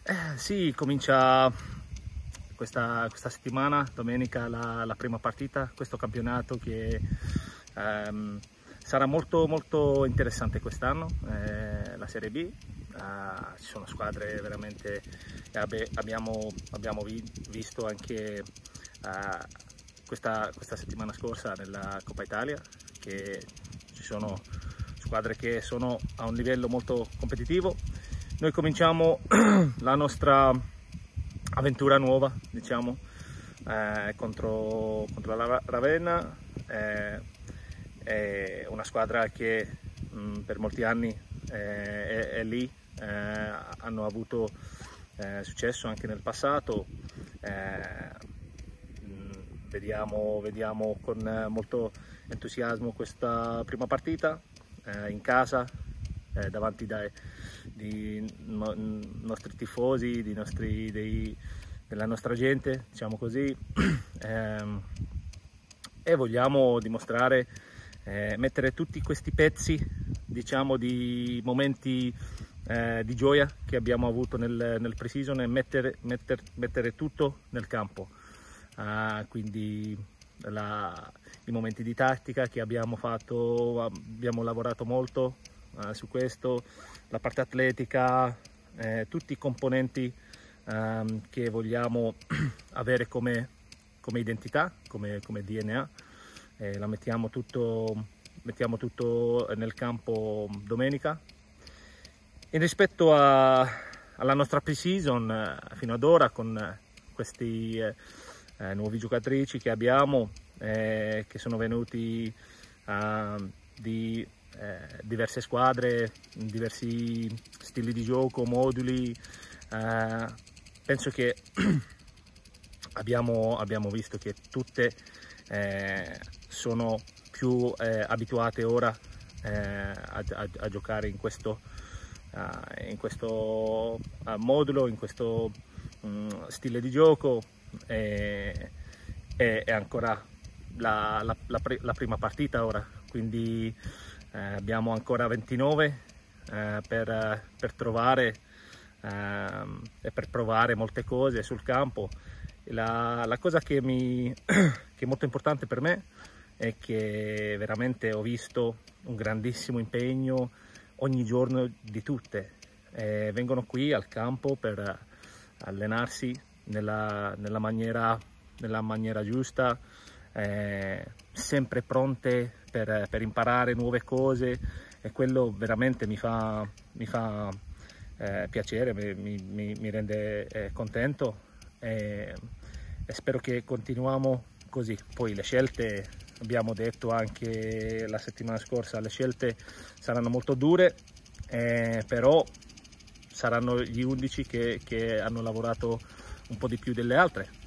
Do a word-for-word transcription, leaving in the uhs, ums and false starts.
Eh, sì, comincia questa, questa settimana, domenica, la, la prima partita, questo campionato che ehm, sarà molto, molto interessante quest'anno, eh, la Serie B. Uh, ci sono squadre veramente, eh, abbiamo, abbiamo vi, visto anche uh, questa, questa settimana scorsa nella Coppa Italia che ci sono squadre che sono a un livello molto competitivo. Noi cominciamo la nostra avventura nuova, diciamo, eh, contro, contro la Ravenna, eh, è una squadra che mh, per molti anni eh, è, è lì, eh, hanno avuto eh, successo anche nel passato. Eh, mh, vediamo, vediamo con molto entusiasmo questa prima partita eh, in casa, eh, davanti dai di no, nostri tifosi, di nostri, dei, della nostra gente, diciamo così, eh, e vogliamo dimostrare, eh, mettere tutti questi pezzi, diciamo, di momenti eh, di gioia che abbiamo avuto nel, nel pre-season e mettere, metter, mettere tutto nel campo. Uh, quindi la, i momenti di tattica che abbiamo fatto, abbiamo lavorato molto uh, su questo, la parte atletica, eh, tutti i componenti um, che vogliamo avere come, come identità, come, come D N A, eh, la mettiamo tutto, mettiamo tutto nel campo domenica. In rispetto a, alla nostra pre-season, eh, fino ad ora, con questi eh, eh, nuovi giocatrici che abbiamo, eh, che sono venuti uh, di eh, diverse squadre, diversi stili di gioco, moduli, eh, penso che abbiamo, abbiamo visto che tutte eh, sono più eh, abituate ora eh, a, a, a giocare in questo, uh, in questo uh, modulo, in questo um, stile di gioco. E, e, e ancora la, la, la, la prima partita ora, quindi eh, abbiamo ancora ventinove eh, per, per trovare eh, e per provare molte cose sul campo. La, la cosa che, mi, che è molto importante per me è che veramente ho visto un grandissimo impegno ogni giorno di tutte, eh, vengono qui al campo per allenarsi nella, nella, maniera, nella maniera giusta, eh, sempre pronte per, per imparare nuove cose, e quello veramente mi fa, mi fa eh, piacere, mi, mi, mi rende eh, contento, e, e spero che continuiamo così. Poi le scelte, abbiamo detto anche la settimana scorsa, le scelte saranno molto dure, eh, però saranno gli undici che, che hanno lavorato un po' di più delle altre.